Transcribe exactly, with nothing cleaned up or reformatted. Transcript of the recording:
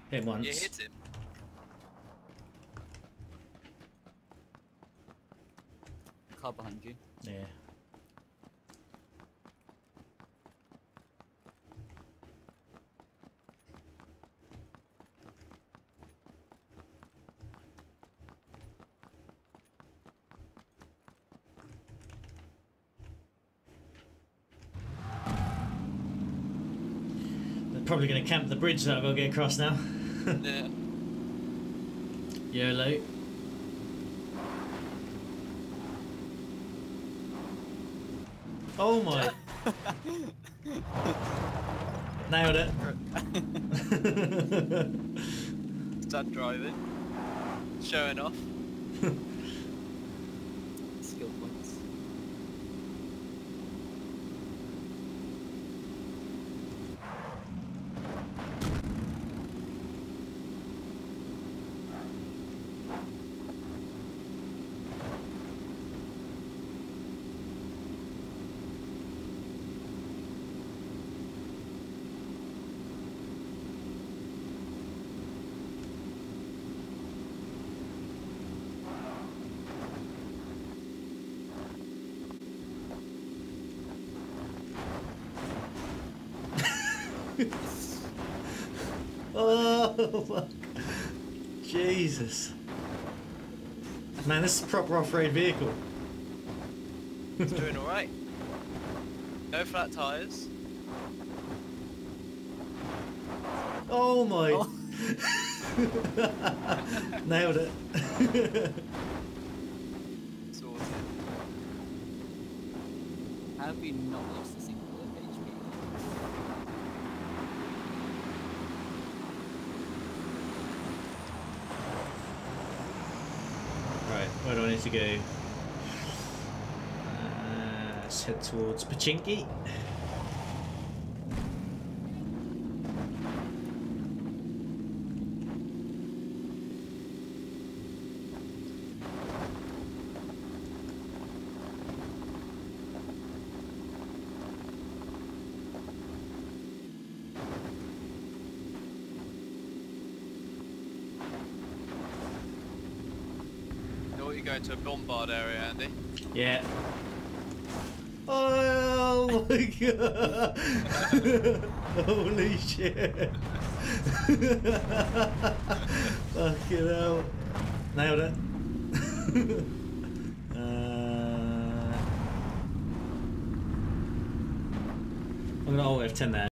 Hit him once. You hit him. Car behind you. Yeah. They're probably going to camp the bridge that I've got to get across now. Yeah. YOLO. Oh my! Nailed it. Stunt driving. Showing off. Skill points. Oh fuck. Jesus. Man, this is a proper off-road vehicle. It's doing alright. No flat tyres. Oh my. Oh. Nailed it. Sorted. How have you not lost a single H P? Right, where do I need to go? Uh, let's head towards Pachinki. You're going to a bombard area, Andy. Yeah. Oh my god! Holy shit! Fucking hell! Nailed it. uh, I'm gonna alt F ten there.